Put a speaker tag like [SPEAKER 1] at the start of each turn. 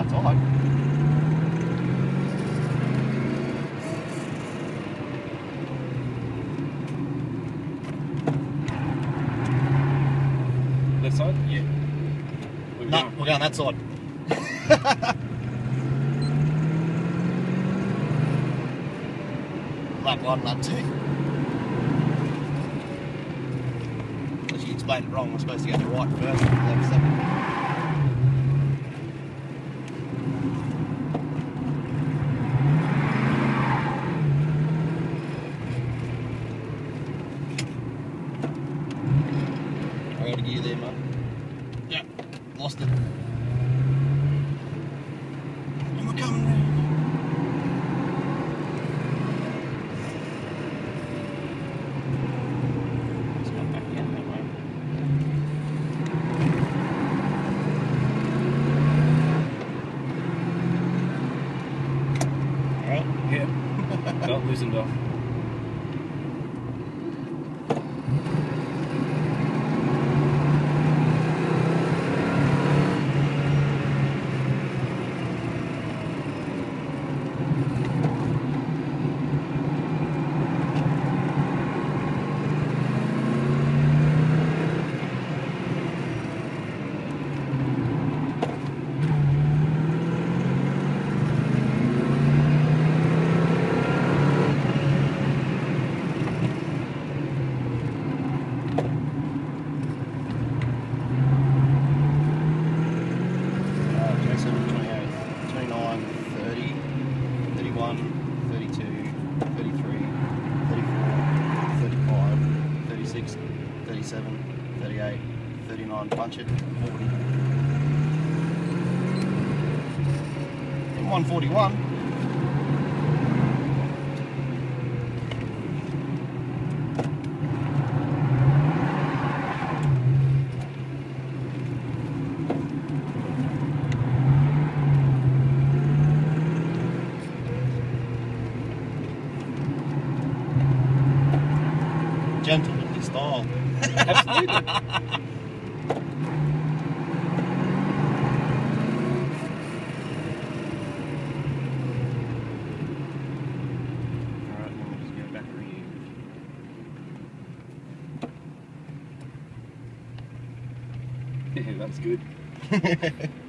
[SPEAKER 1] outside.
[SPEAKER 2] Left side? Yeah.
[SPEAKER 1] No, we're going that side. Lap 1, lap 2. As you explained it wrong, we're supposed to go to right first, left second. I got a gear there, mate. Yeah, lost it. And we're coming round. Let's go back down that way. Alright?
[SPEAKER 2] Yeah. Not loosened off.
[SPEAKER 1] Punch it, 40. In 141. Gentlemanly style.
[SPEAKER 2] Absolutely. Yeah, that's good.